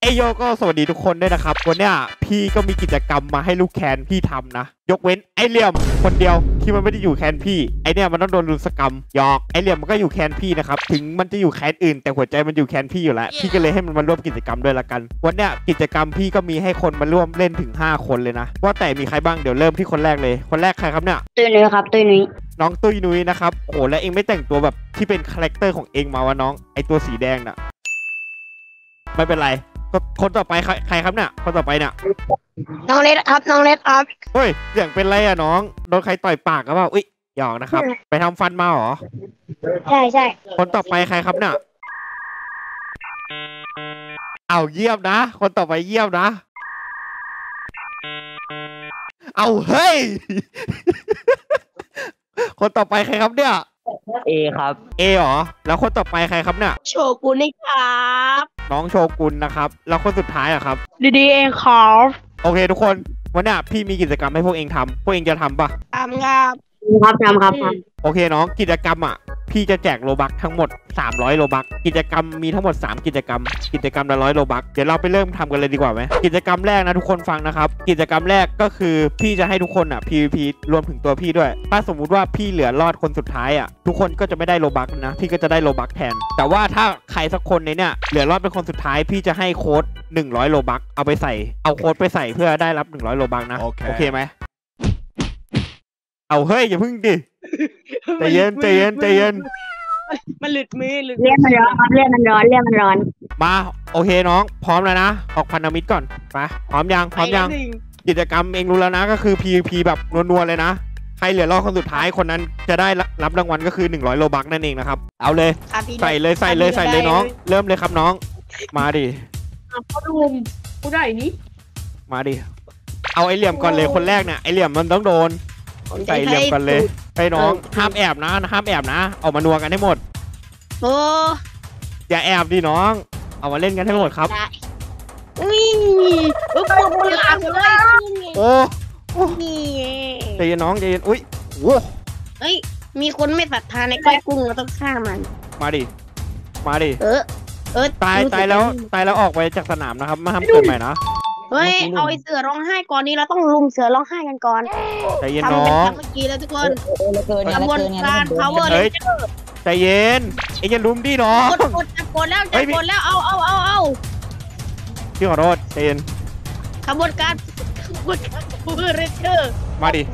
โยก็สวัสดีทุกคนด้วยนะครับวันเนี้ยพี่ก็มีกิจกรรมมาให้ลูกแคนพี่ทำนะยกเว้นไอเหลี่ยมคนเดียวที่มันไม่ได้อยู่แคนพี่ไอเนี่ยมันต้องโดนรุนสกรรมหยอกไอเหลี่ยมมันก็อยู่แคนพี่นะครับถึงมันจะอยู่แคนอื่นแต่หัวใจมันอยู่แคนพี่อยู่แล้วพี่ก็เลยให้มันมาร่วมกิจกรรมด้วยละกันวันเนี้ยกิจกรรมพี่ก็มีให้คนมาร่วมเล่นถึง5คนเลยนะว่าแต่มีใครบ้างเดี๋ยวเริ่มที่คนแรกเลยคนแรกใครครับเนี่ยตุ้ยนุ้ยครับตุ้ยนุ้ยน้องตุ้ยนุ้ยนะครับโอ้แล้วเองไม่แต่งตัวแบบที่เป็นคาแรคเตอร์ของเองมาวะน้องไอตัวสีแดงน่ะไม่เป็นไรคนต่อไปใครครับเนี่ยคนต่อไปเนี่ยน้องเล็ดครับน้องเล็ดครับเฮ้ยเสียงเป็นไรอะน้องโดนใครต่อยปากหรือเปล่าอุ๊ยหยอกนะครับไปทำฟันมาหรอใช่คนต่อไปใครครับเนี่ยเอาเยี่ยมนะคนต่อไปเยี่ยมนะเอาเฮ้ยคนต่อไปใครครับเนี่ยเอครับเอหรอแล้วคนต่อไปใครครับเนี่ยโชกุนนี่ครับน้องโชกุนนะครับแล้วคนสุดท้ายอะครับดีเองครับโอเคทุกคนวันนี้พี่มีกิจกรรมให้พวกเองทำพวกเองจะทำปะทำครับโอเคน้องกิจกรรมอ่ะพี่จะแจกโลบัคทั้งหมด300โลบัคกิจกรรมมีทั้งหมด3กิจกรรมละ100โลบัคเดี๋ยวเราไปเริ่มทำกันเลยดีกว่าไหมกิจกรรมแรกนะทุกคนฟังนะครับกิจกรรมแรกก็คือพี่จะให้ทุกคนอ่ะ PVP รวมถึงตัวพี่ด้วยถ้าสมมุติว่าพี่เหลือรอดคนสุดท้ายอ่ะทุกคนก็จะไม่ได้โลบัคนะพี่ก็จะได้โลบัคแทนแต่ว่าถ้าใครสักคนในเนี่ยเหลือรอดเป็นคนสุดท้ายพี่จะให้โค้ด100โลบัคเอาโค้ดไปใส่เพื่อได้รับ100โลบัคนะโอเคไหมเอาเฮ้ยอย่าพึ่งดิใจเย็นมันหลุดมือเรียกมันร้อนมาโอเคน้องพร้อมแล้วนะออกพันธมิตรก่อนไปพร้อมยังกิจกรรมเองรู้แล้วนะก็คือ PVP แบบนัวๆเลยนะใครเหลือรอดคนสุดท้ายคนนั้นจะได้รับรางวัลก็คือ100โลบัคนั่นเองนะครับเอาเลยใส่เลยน้องเริ่มเลยครับน้องมาดิพ่อลุงกูได้นี่มาดิเอาไอเหลี่ยมก่อนเลยคนแรกเนี่ยไอเหลี่ยมมันต้องโดนใส่เหลี่ยมกันเลยไปน้องห้ามแอบนะออกมานัวกันให้หมดโอ้อย่าแอบดิน้องเอามาเล่นกันให้หมดครับโอ้ใจเย็นน้องใจเย็นอุ้ยโว้เฮ้ยมีคนไม่ศรัทธาในก้อยกุ้งเราต้องฆ่ามันมาดิตายแล้วออกไปจากสนามนะครับมาทำเกิดใหม่นะเฮ้ยเอาไอเสือร้องไห้ก่อนนี้เราต้องลุมเสือร้องไห้กันก่อนใจเย็นน้องเมื่อกี้แล้วทุกคนกระบวนการ power เลยใจเย็นไอ้ยันลุมดิน้องจับกดแล้วเอาพี่ขอโทษใจเย็นกระบวนการ power ranger มาดิ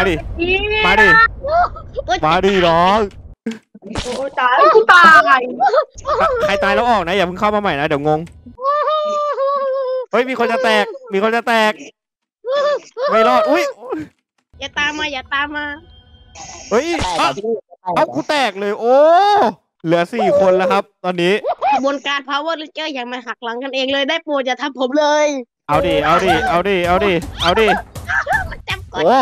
น้องตายใครตายแล้วออกนะอย่าเพิ่งเข้ามาใหม่นะเดี๋ยวงงเฮ้ยมีคนจะแตกไม่รอดอุ้ยอย่าตามมาเฮ้ยเอากูแตกเลยโอ้เหลือ4คนแล้วครับตอนนี้กระบวนการ power ranger อย่างมาหักหลังกันเองเลยได้โปรดอย่าทำผมเลยเอาดิโอ้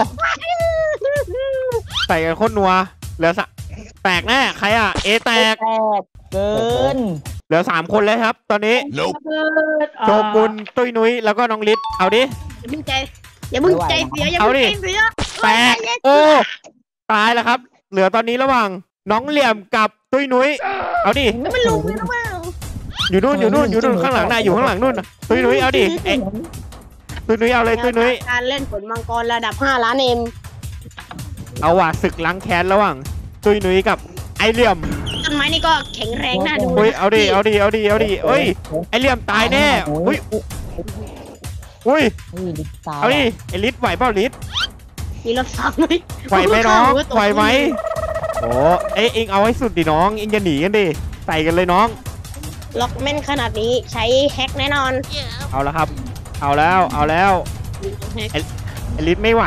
ใส่กันโคตรนัวเหลือแตกแน่ใครอ่ะเอแตกเกินเหลือ3คนเลยครับตอนนี้โชกุนตุ้ยนุ้ยแล้วก็น้องฤทธิ์เอาดิอย่าเพิ่งใจเสียแตกโอ้ตายแล้วครับเหลือตอนนี้ระหว่างน้องเหลี่ยมกับตุ้ยนุ้ยเอาดิมันลุมไม่รู้อยู่นู่นข้างหลังอยู่ข้างหลังนู่นตุ้ยนุ้ยเอาดิตุ้ยนุ้ยเอาเลยตุ้ยนุ้ยการเล่นผลมังกรระดับ5 ล้านเอ็มเอาว่ะศึกล้างแค้นระหว่างตุ้ยนุ้ยกับไอเหลี่ยมต้นไม้นี่ก็แข็งแรงน่าดูเอาดิเอ้ยไอเหลี่ยมตายแน่อุ้ยเอาดิไอฤทธิ์ไหวเปล่าฤทธิ์มีรถซับไหมไหวไหมน้องไหวไหมโอ้เอ็งเอาให้สุดดิน้องเอ็งจะหนีกันดิใส่กันเลยน้องล็อกแม่นขนาดนี้ใช้แฮกแน่นอนเอาแล้วครับเอาแล้วไอฤทธิ์ไม่ไหว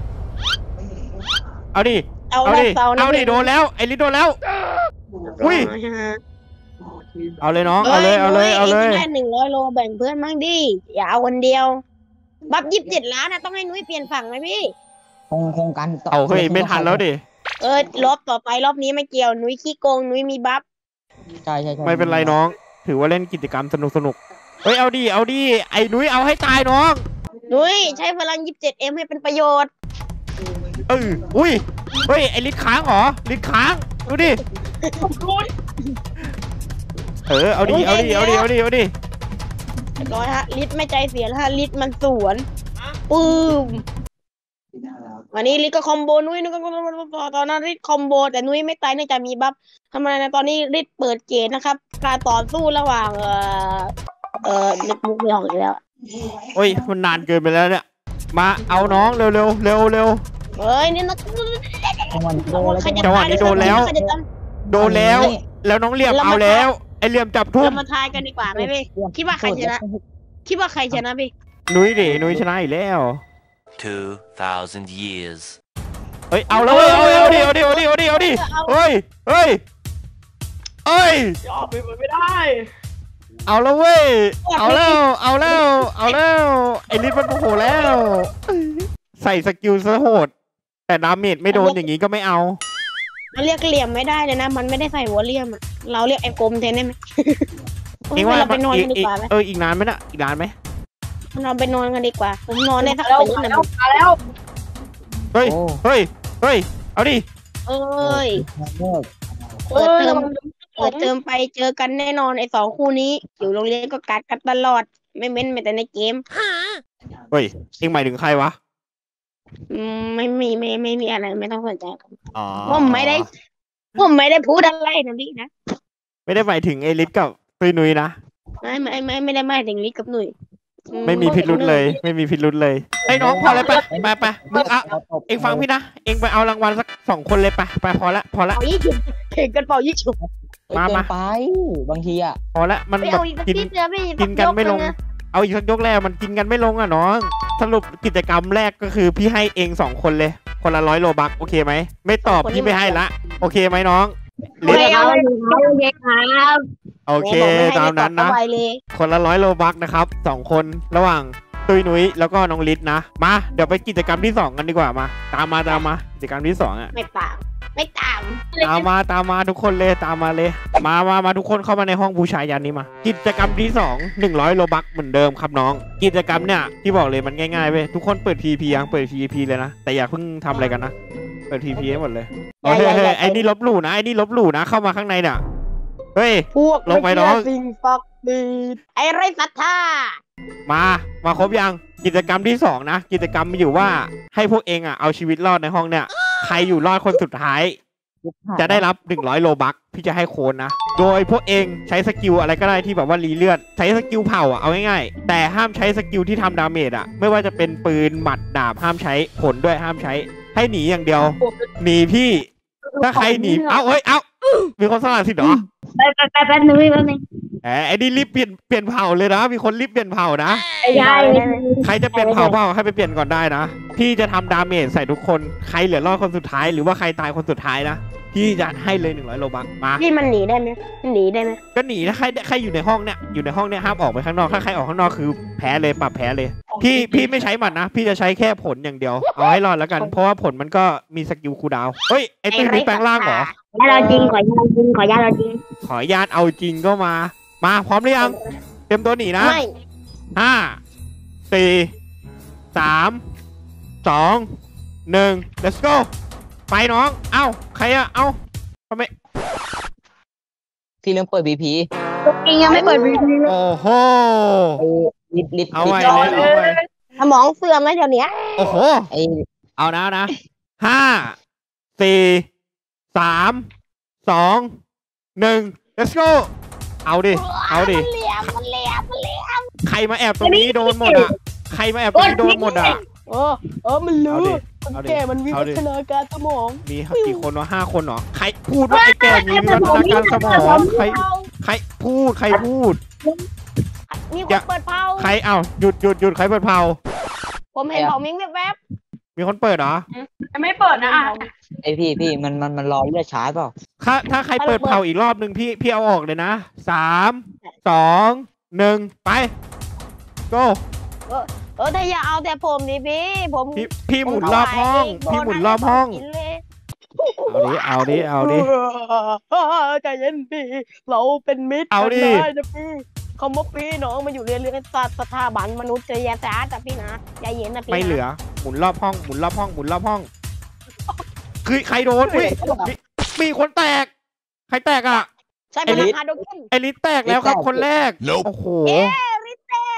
เอาดิโดนแล้วไอฤทธิ์โดนแล้วอุ้ยเอาเลยน้องเอาเลยแค่100 โลแบ่งเพื่อนมั่งดิอย่าเอาคนเดียวบัฟ27 ล้านนะต้องให้นุ้ยเปลี่ยนฝั่งไหมพี่โครงการเอาเฮ้ยไม่ทันแล้วดิรอบต่อไปรอบนี้ไม่เกี่ยวนุ้ยขี้โกงนุ้ยมีบัฟใช่ไม่เป็นไรน้องถือว่าเล่นกิจกรรมสนุกเฮ้ยเอาดิไอ้นุ้ยเอาให้ตายน้องนุ้ยใช้พลัง 27M ให้เป็นประโยชน์อุ้ยเฮ้ยไอ้ลิ้นค้างเหรอลิ้นค้างดูดิเอาดิร้อยฮะลิศไม่ใจเสียแล้วฮะลิศมันสวนปื้มวันนี้ลิศก็คอมโบนุ้ยนึกว่าตอนนั้นลิศคอมโบแต่นุ้ยไม่ตายเนื่องจากมีบัฟทำไมนะตอนนี้ลิศเปิดเกมนะครับการต่อสู้ระหว่างนึกมุกไม่ออกอีกแล้วโอ้ยมันนานเกินไปแล้วเนี่ยมาเอาน้องเร็วเร็วเร็วเร็วเฮ้ยนี่นะจังหวะนี้โดนแล้วจังหวะนี้โดนแล้ว โดนแล้วแล้วน้องเหลี่ยมเอาแล้วไอเหลี่ยมจับทุ่มเรามาทายกันดีกว่าไหมพี่คิดว่าใครชนะคิดว่าใครชนะพี่นุ้ยดินุ้ยชนะอีกแล้ว 2,000 years. เฮ้ยเอาแล้วเว้ยเอาดิเฮ้ยเฮ้ยเฮ้ยยอมไปไม่ได้เอาแล้วเว้ยเอาแล้วไอลิสมันโมโหแล้วใส่สกิลซะโหดแต่ดาเมจไม่โดนอย่างนี้ก็ไม่เอามันเรียกเหลี่ยมไม่ได้เลยนะมันไม่ได้ใส่หัวเหลี่ยมเราเรียกไอ้กลมแทนได้ไหมเองว่าเราไปนอนกันดีกว่าไหมอีกนานไหมน่ะอีกนานไหมเราไปนอนกันดีกว่าผมนอนได้สักตื่นนะมาแล้วเฮ้ยเอาดิเอ้ยเปิดเทอมไปเจอกันแน่นอนไอ้2คู่นี้อยู่โรงเรียนก็กัดกันตลอดไม่เม้นแต่ในเกมเฮ้ยเองหมายถึงใครวะไม่มีอะไรไม่ต้องสนใจผมอ๋อผมไม่ได้พูดอะไรนะพี่นะไม่ได้หมายถึงไอลิสกับตุยนุ้ยนะไม่ได้ไม่ถึงลิศกับหนุ่ยไม่มีพิรุธเลยไม่มีพิรุธเลยไอ้น้องพอเลยไปมึงอ่ะเองฟังพี่นะเองไปเอารางวัลสัก2 คนเลยไปพอละเป่ายี่ฉุบเข่งกันเป่ายี่ฉุบมาไปบางทีอ่ะพอละมันไปแบบเอาอีกสักกินนิดเดียวพี่กินกันไม่ลง เอาอีกสักยกแล้วมันกินกันไม่ลงอ่ะน้องสรุปกิจกรรมแรกก็คือพี่ให้เอง2 คนเลยคนละ100 โลบัคโอเคไหมไม่ตอบพี่ไม่ให้ละโอเคไหมน้องเลี้ยงเอาเลยครับโอเคตามนั้นนะ คนละ100 โลบัคนะครับ2 คนระหว่างตุยนุ้ยแล้วก็น้องลิศนะมาเดี๋ยวไปกิจกรรมที่2กันดีกว่ามาตามมากิจกรรมที่2อ่ะไม่ตามตามมาทุกคนเลยตามมาเลยมาทุกคนเข้ามาในห้องบูชายันนี้มากิจกรรมที่2 100 โลบัคเหมือนเดิมครับน้องกิจกรรมเนี่ยที่บอกเลยมันง่ายๆเว้ยทุกคนเปิด PVP ยังเปิด PVP เลยนะแต่อย่าเพิ่งทำอะไรกันนะเปิด PVP ให้หมดเลยเฮ้ยไอ้นี่ลบหลู่นะเข้ามาข้างในเนี่ยเฮ้ยพวกลงไปน้องสิ่งฟักดีไอ้ไรศรัทธามาครบยังกิจกรรมที่2นะกิจกรรมมีอยู่ว่าให้พวกเองอ่ะเอาชีวิตรอดในห้องเนี่ยใครอยู่รอดคนสุดท้ายจะได้รับ100 โลบัคพี่จะให้โคนนะโดยพวกเองใช้สกิลอะไรก็ได้ที่แบบว่ารีเลือดใช้สกิลเผาอ่ะเอาง่ายๆแต่ห้ามใช้สกิลที่ทำดาเมจอ่ะไม่ว่าจะเป็นปืนหมัดดาบห้ามใช้ผลด้วยห้ามใช้ให้หนีอย่างเดียวหนีพี่ถ้าใครหนีเอามีคนสละสิทธิ์เหรอไปนึงแป๊บนึงไอ้นี่รีบเปลี่ยนเผ่าเลยนะมีคนรีบเปลี่ยนเผ่านะใช่ใครจะเปลี่ยนเผ่าให้ไปเปลี่ยนก่อนได้นะพี่จะทำดาเมจใส่ทุกคนใครเหลือรอดคนสุดท้ายหรือว่าใครตายคนสุดท้ายนะพี่จะให้เลย100 โลบัคมาพี่มันหนีได้ไหมมันหนีได้ไหมก็หนีนะใครอยู่ในห้องเนี่ยห้ามออกไปข้างนอกถ้าใครออกข้างนอกคือแพ้เลยปรับแพ้เลยพี่ไม่ใช้หมัดนะพี่จะใช้แค่ผลอย่างเดียวเอาให้รอดแล้วกันเพราะว่าผลมันก็มีสกิลคูลดาวน์เฮ้ยไอ้ตุ้ยแปลงร่างเหรอขอญาตเราจริงขอญาตเราจริงขออนุญาตเอาจริงก็มาพร้อมหรือยังเตรียมตัวหนีนะไม่ 5 4 3 2 1 let's go ไปน้องเอ้าใครอะเอ้าทำไมพี่เริ่มเปิด BP จริงยังไม่เปิดวีดีโอ้โหลิดเอาไว้เลยเอาไว้สมองเสื่อมแล้วเดี๋ยวนี้โอ้โหไอ้เอานะ5 4 3 2 1 let's go เอาดิมันเหลี่ยมใครมาแอบตรงนี้โดนหมดอ่ะใครมาแอบตรงนี้โดนหมดอ่ะมันลืเอาอดิมันเอาดิแก่มันวิเอาวัดิฒนาการสมองมีกี่คนวะ5 คนเหรอใครพูดว่าไอ้แก่มีวิวัฒนาการสมองใครพูดมีคนเปิดเผาใครเอ้าหยุดใครเปิดเผาผมเห็นเผามิ้งแวบมีคนเปิดเหรอๆไม่เปิดนะไอ้พี่มันรอเลือดช้าเปล่าถ้าใครเปิดเผาอีกรอบหนึ่งพี่เอาออกเลยนะ3 2 1ไป go ถ้าอย่าเอาแต่ผมดิพี่หมุนรอบห้องพี่หมุนรอบห้องเอาดิใจเย็นพี่เราเป็นมิตรเอาดิกันได้นะพี่คำว่าพี่น้องมาอยู่เรียนสถาบันมนุษยศาสตร์แต่พี่นะใจเย็นนะพี่ไม่เหลือหมุนรอบห้องคือใครโดนมีคนแตกใครแตกอ่ะใช่เป็นราคาโดเกนไอริสแตกแล้วครับคนแรกโอ้โห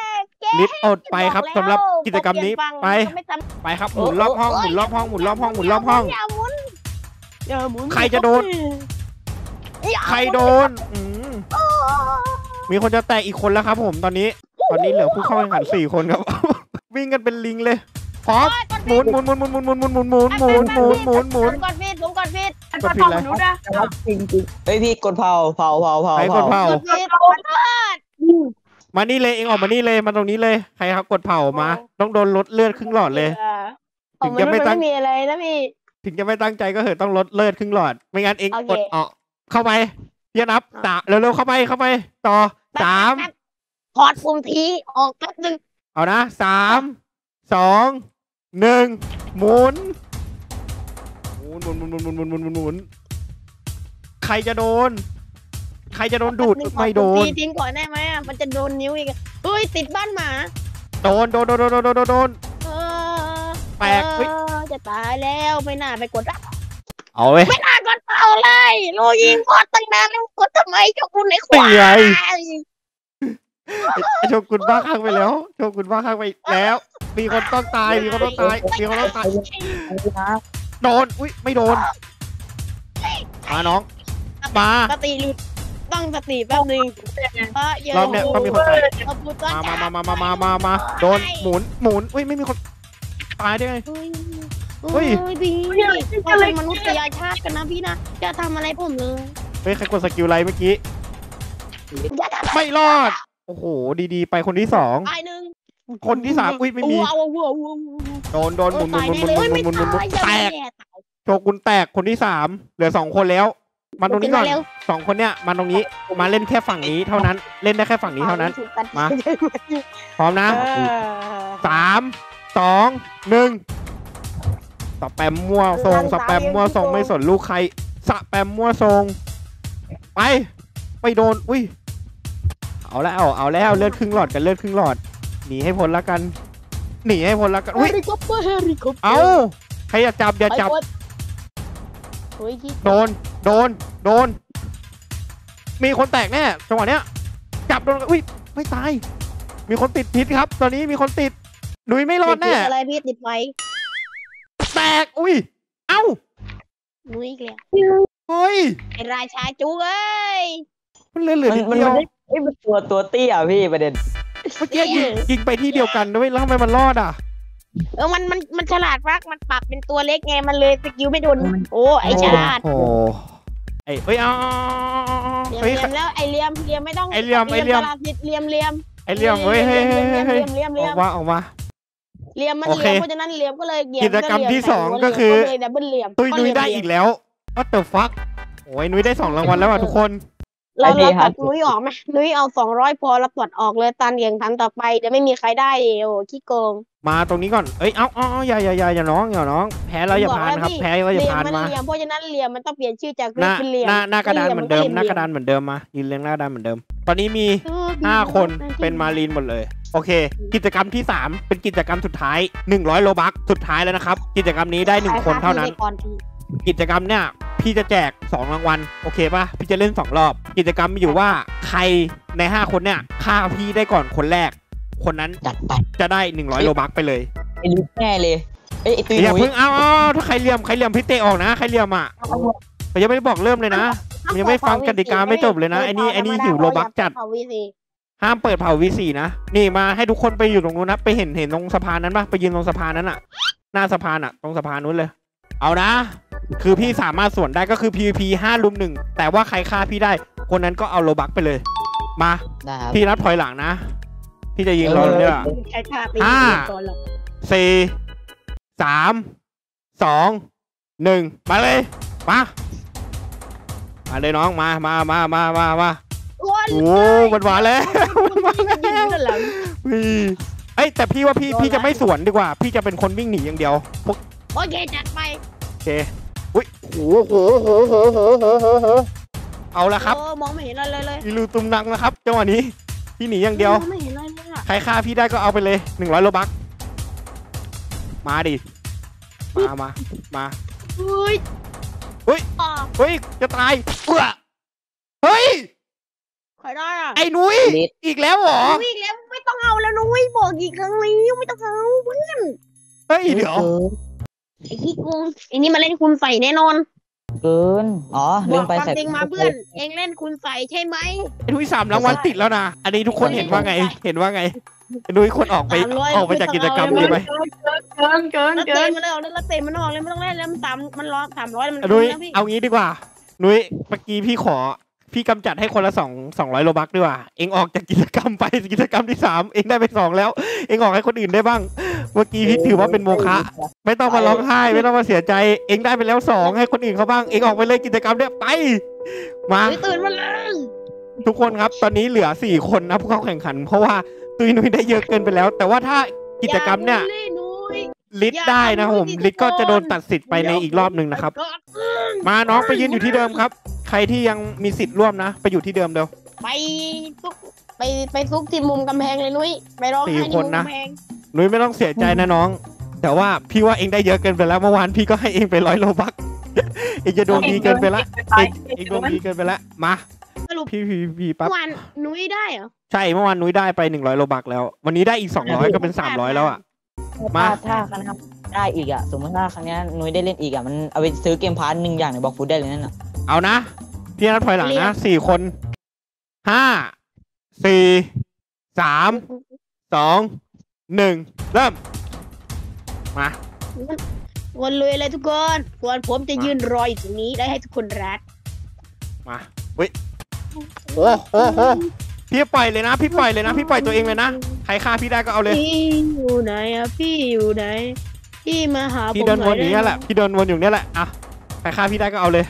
ลิศอดไปครับสำหรับกิจกรรมนี้พอเปไปลี่ยนฝั่งมันก็ม่ไปครับหมุนรอบห้องหมุนรอบห้องหมุนรอบห้องหมุนรอบห้องอย่าหมุนอย่าหมุนใครจะโดนอย่าหมุใครโดนมีคนจะแตกอีกคนแล้วครับผมตอนนี้เหลือผู้เข้าแข่งขัน4 คนครับ วิ่งกันเป็นลิงเลยพร้อมหมุนหก่อนฟีดผมก่อนฟีดกดผิดอะไรหนูนะจริงจริงเฮ้ยพี่กดเผาใครกดเผากดฟีดขอโทษมานี่เลยเองออกมานี่เลยมาตรงนี้เลยใครครับกดเผามาต้องโดนลดเลือดครึ่งหลอดเลย ถึงจะไม่ตั้งไม่มีอะไรนะพี่ถึงจะไม่ตั้งใจก็เหอะต้องลดเลือดครึ่งหลอด ไม่งั้นเองโอเคกดออกเข้าไปพี่นับเร็วๆเข้าไปต่อ3 ถอดปุ่มทีออกแป๊บนึงเอานะ3 2 1หมุนใครจะโดนดูดไม่โดนทีทิ้งก่อนได้ไหมอะมันจะโดนนิ้วอีกเฮ้ยติดบ้านหมาโดน แปลกเฮ้ยจะตายแล้วไม่น่าไปกดเอาเว้ยไม่น่ากดเป่าเลยโลยิงกดตั้งนานแล้วกดทำไมเจ้าคุณไอ้ควาตีไงยโชกุนบ้าข้างไปแล้ว มีคนต้องตายโดนอุ้ยไม่โดนมาน้องมาสติหลุดต้องสติแป๊บนึงเพราะเยอะรอบเนี้ยต้องมีคนตายเอาพูดต้นมาโดนหมุนอุ้ยไม่มีคนตายได้ไง เฮ้เฮ้ยยพี่เราเป็นมนุษยชาติกันนะพี่นะจะทำอะไรผมเลยเฮ้ยใครกดสกิลอะไรเมื่อกี้อย่าทำไม่รอดโอ้โหดีๆไปคนที่ตายหนึ่ง 2คนที่3อุ้ยไม่มีว้าวโดนหมุนตายแน่เลยไม่ตายแตกโชกุนแตกคนที่3เหลือ2 คนแล้วมาตรงนี้ก่อน2 คนเนี้ยมาตรงนี้มาเล่นแค่ฝั่งนี้เท่านั้นเล่นได้แค่ฝั่งนี้เท่านั้น มา พร้อมนะ3 2 1สแปมมั่วทรงไม่สนลูกใครสแปมมั่วทรงไปโดนอุ้ยเอาแล้วเลือดครึ่งหลอดกันเลือดครึ่งหลอดหนีให้พ้นละกันอุ้ยเอาใครอย่าจับโดนมีคนแตกแน่จังหวะเนี้ยจับโดนอุ้ยไม่ตายมีคนติดพิษครับตอนนี้มีคนติดหนุ่ยไม่รอดแน่อะไรพี่ติดไฟแตกอุ้ยเอ้านุ้ยอีกแล้วเฮ้ยไอ้ราชาจูเอ้ยมันเหลือนิดมันเดียวมันตัวเตี้ยพี่ประเด็นเมื่อกี้ยิงไปที่เดียวกันด้วยแล้วทำไมมันรอดอ่ะมันฉลาดมากมันปรับเป็นตัวเล็กไงมันเลยสกิลไม่โดนโอ้ไอ้ฉลาดโอ้เฮ้ยเอาเหเฮ้ยลี่ยมแล้วไอ้เหลี่ยมไม่ต้องไอ้เหลี่ยมตลาดผิดเหลี่ยมเฮ้ยออกมาเหลี่ยมมันโอเหเคลี่ยมเพราะฉะนั้นเหลี่ยมก็เลยเหลี่ยมกิจกรรมที่2ก็คือดับเบิลเหลี่ยมตุ้ยนุ้ยได้อีกแล้ว What the fuck โอ้ยนุ้ยได้2 รางวัลแล้วอ่ะทุกคนเราตัดนุ้ยออกไหมนุ้ยเอา200พอเราตัดออกเลยตันอย่างทันต่อไปจะไม่มีใครได้โอ้ขี้โกงมาตรงนี้ก่อนเอ้ยเอาอย่าน้องแพ้แล้วอย่าพานครับแพ้แล้วอย่าพานมาเหลี่ยมเพราะฉะนั้นเหลี่ยมมันต้องเปลี่ยนชื่อจากหน้าเป็นเหลี่ยมหน้ากระดานเหมือนเดิมมายืนเรียงหน้ากระดานเหมือนเดิมตอนนี้มี5 คนเป็นมารีนหมดเลยโอเค กิจกรรมที่3เป็นกิจกรรมสุดท้าย100โลบัคสุดท้ายแล้วนะครับกิจกรรมนี้ได้1 คนเท่านั้น กิจกรรมเนี่ยพี่จะแจก2 รางวัลโอเคป่ะพี่จะเล่น2 รอบกิจกรรมมีอยู่ว่าใครใน5 คนเนี่ยฆ่าพี่ได้ก่อนคนแรกคนนั้นจัดไปจะได้100โลบัคไปเลยไอ้ลิฟแน่เลยไอ้ตุ้ยอย่านุ้ยเพิ่งเอาถ้าใครเหลี่ยมพี่เตะออกนะใครเหลี่ยมอ่ะผมยังไม่ได้บอกเริ่มเลยนะยังไม่ฟังกติกาไม่จบเลยนะไอ้นี่หิวโลบัคจัดห้ามเปิดเผา V4 นะนี่มาให้ทุกคนไปอยู่ตรงนู้นนะไปเห็นตรงสะพานนั้นปะไปยืนตรงสะพานนั้นอ่ะหน้าสะพานอ่ะตรงสะพานนู้นเลยเอานะคือพี่สามารถสวนได้ก็คือ PVP 5 ลุม 1แต่ว่าใครฆ่าพี่ได้คนนั้นก็เอาโลบัคไปเลยมาพี่นับถอยหลังนะพี่จะยิงเราเนี่ย4 3 2 1มาเลยมาเลยน้องมาโอ้มันมาแล้วเอ้ยแต่พี่ว่าพี่จะไม่สวนดีกว่าพี่จะเป็นคนวิ่งหนีอย่างเดียวโอเคจัดไปโอเคอุ้ยโหเอาละครับมองไม่เห็นอะไรเลยอีลูตุมนังนะครับจังหวะนี้พี่หนีอย่างเดียวไม่เห็นอะไรเลยอะใครฆ่าพี่ได้ก็เอาไปเลย100โลบัคมาดิมาเฮ้ยเฮ้ยจะตายเฮ้ยใครรได้อะไอ้นุ้ยลิศอีกแล้วเหรอนุ้ยแล้วไม่ต้องเอาแล้วนุ้ยบอกอีกครั้งแล้วไม่ต้องเอาเพื่อนเฮ้ยเดี๋ยวไอ้ขี้โกงไอ้นี่มาเล่นคุณใส่แน่นอนเกินอ๋อบลือมกไปความใส่จริงมาเพื่อนเองเล่นคุณใส่ใช่ไหมไอ้นุ้ย3 รางวัลติดแล้วนะอันนี้ทุกคนเห็นว่าไงเห็นว่าไงไอ้นุ้ยคนออกไปจากกิจกรรมเลยไหมเกินมาเลยแล้วเตะมันออกเลยไม่ต้องเล่นแล้วมันร้อน300มันนุ้ยแล้วพี่เอางี้ดีกว่านุ้ยเมื่อกี้พี่กำจัดให้คนละ200โลบักดีกว่าเองออกจากกิจกรรมไปกิจกรรมที่3เองได้ไป2แล้วเองออกให้คนอื่นได้บ้างเมื่อกี้พี่ถือว่าเป็นโมฆะไม่ต้องมาร้องไห้ไม่ต้องมาเสียใจเองได้ไปแล้ว2ให้คนอื่นเขาบ้างเองออกไปเลยกิจกรรมเนี่ยไปมาตื่นมาเลยทุกคนครับตอนนี้เหลือ4คนนะผู้เข้าแข่งขัน เพราะว่าตุยนุ้ยได้เยอะเกินไปแล้ว แต่ว่าถ้ากิจกรรมเนี่ยลิศได้นะผมลิศก็จะโดนตัดสิทธิ์ไปในอีกรอบหนึ่งนะครับมาน้องไปยืนอยู่ที่เดิมครับใครที่ยังมีสิทธิ์ร่วมนะไปอยู่ที่เดิมเดียวไปซุกที่มุมกำแพงเลยนุ้ยไปร้องไห้ที่มุมกำแพงนุ้ยไม่ต้องเสียใจนะน้อง แต่ว่าพี่ว่าเองได้เยอะเกินไปแล้วเมื่อวานพี่ก็ให้เองไป100 โลบัก เองจะดวงดีเกินไปละเองดวงดีเกินไปละมาพี่ปั๊บเมื่อวานนุ้ยได้เหรอใช่เมื่อวานนุ้ยได้ไป100 โลบักแล้ววันนี้ได้อีก200ก็เป็น300แล้วอ่ะ มาถ้าครั้งหน้าได้อีกอ่ะสมมติถ้าครั้งนี้นุ้ยได้เล่นอีกอ่ะมันเอาไปซื้อเกมพาร์ท1อย่างในบล็อกฟุตได้เลยนั่นน่ะเอานะพี่นัดถอยหลังนะ4 คน5 4 3 2 1เริ่มมาวนลุยเลยทุกคนส่วนผมจะยืนรออยู่ตรงนี้ได้ให้ทุกคนรักมาเฮ้ยโอ้โหพี่ปล่อยเลยนะพี่ปล่อยเลยนะพี่ปล่อยตัวเองเลยนะใครฆ่าพี่ได้ก็เอาเลยพี่อยู่ไหนอะพี่อยู่ไหนพี่มาหาผมพี่เดินวนอย่างนี้แหละพี่เดินวนอยู่นี่แหละอ่ะใครฆ่าพี่ได้ก็เอาเลย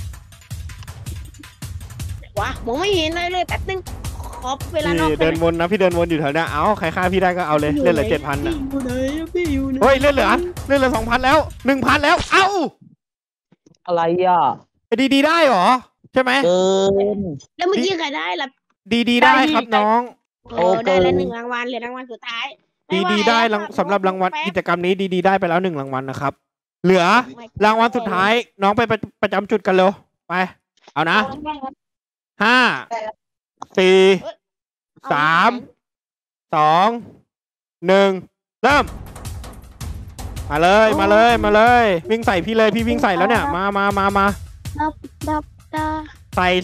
วะมองไม่เห็นอะไรเลยแป๊บนึงขอเวลานอกพี่เดินวนนะพี่เดินวนอยู่แถวเนี้ยเอาใครฆ่าพี่ได้ก็เอาเลยเล่นเหลือ7,000 พี่อยู่ไหนพี่อยู่ไหนเฮ้ยเล่นเหลือ2,000แล้ว1,000แล้วเอ้าอะไรอ่ะดีได้หรอใช่ไหมเกินแล้วเมื่อกี้ใครได้ล่ะดีได้ครับน้องโอ้ได้แล้ว1 รางวัลเหลือรางวัลสุดท้ายดีได้สำหรับรางวัลกิจกรรมนี้ดีได้ไปแล้ว1 รางวัลนะครับเหลือรางวัลสุดท้ายน้องไปประจำจุดกันเร็วไปเอานะ5 4 3 2 1เริ่มมาเลยวิ่งใส่พี่เลยพี่วิ่งใส่แล้วเนี่ยมาดับใส่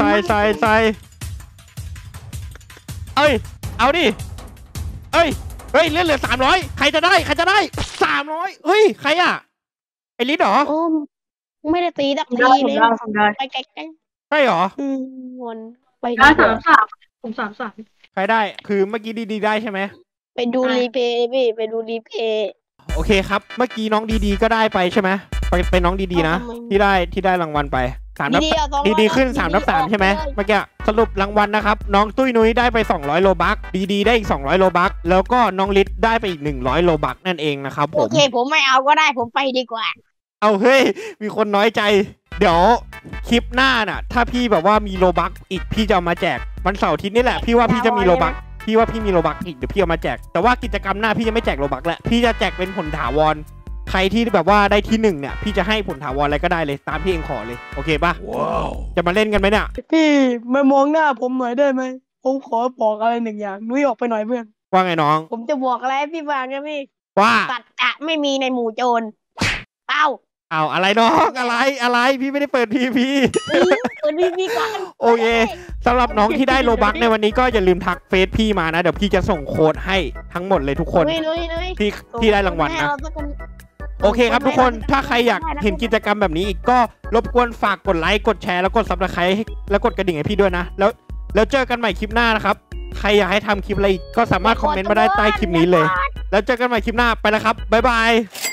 เอ้ยเอาดิเอ้ยเล่นเหลือ300ใครจะได้300เฮ้ยใครอ่ะไอลิศเหรอโอ้ไม่ได้ตีดักดีเลยไปไกลใช่เหรอวนไปได้ผม33 ใครได้คือเมื่อกี้ดีได้ใช่ไหมไปดูรีเพย์พี่ไปดูรีเพย์โอเคครับเมื่อกี้น้องดีก็ได้ไปใช่ไหมไปน้องดีนะที่ได้รางวัลไปดีขึ้น3/3ใช่ไหมเมื่อกี้สรุปรางวัลนะครับน้องตุ้ยนุ้ยได้ไป200 โลบักดีได้อีก200 โลบักแล้วก็น้องลิศได้ไปอีก100 โลบักนั่นเองนะครับผมโอเคผมไม่เอาก็ได้ผมไปดีกว่าเอาเฮ้ยมีคนน้อยใจเดี๋ยวคลิปหน้าน่ะถ้าพี่แบบว่ามีโลบักอีกพี่จะเอามาแจกวันเสาร์อาทิตย์นี่แหละพี่ว่าพี่จะมีโลบักพี่ว่าพี่มีโลบักอีกเดี๋ยวพี่เอามาแจกแต่ว่ากิจกรรมหน้าพี่จะไม่แจกโลบักแล้วพี่จะแจกเป็นผลถาวรใครที่แบบว่าได้ที่1เนี่ยพี่จะให้ผลถาวรอะไรก็ได้เลยตามที่เองขอเลยโอเคป่ะว้าวจะมาเล่นกันไหมเนี่ยพี่มามองหน้าผมหน่อยได้ไหมผมขอบอกอะไร1 อย่างนุ้ยออกไปหน่อยเพื่อนว่าไงน้องผมจะบอกอะไรให้พี่ฟังนะพี่ว่าสัตว์จะไม่มีในหมู่โจรเอ้าอะไรน้องอะไรพี่ไม่ได้เปิดพีพีเปิดพี่ก่อนโอเคสำหรับน้องที่ได้โลบักในวันนี้ก็อย่าลืมทักเฟซพี่มานะเดี๋ยวพี่จะส่งโค้ดให้ทั้งหมดเลยทุกคนที่ได้รางวัลนะโอเคครับทุกคนถ้าใครอยากเห็นกิจกรรมแบบนี้อีกก็รบกวนฝากกดไลค์กดแชร์แล้วกดซับสไครต์แล้วกดกระดิ่งให้พี่ด้วยนะแล้วเจอกันใหม่คลิปหน้านะครับใครอยากให้ทำคลิปอะไรก็สามารถคอมเมนต์มาได้ใต้คลิปนี้เลยแล้วเจอกันใหม่คลิปหน้าไปแล้วครับบ๊ายบาย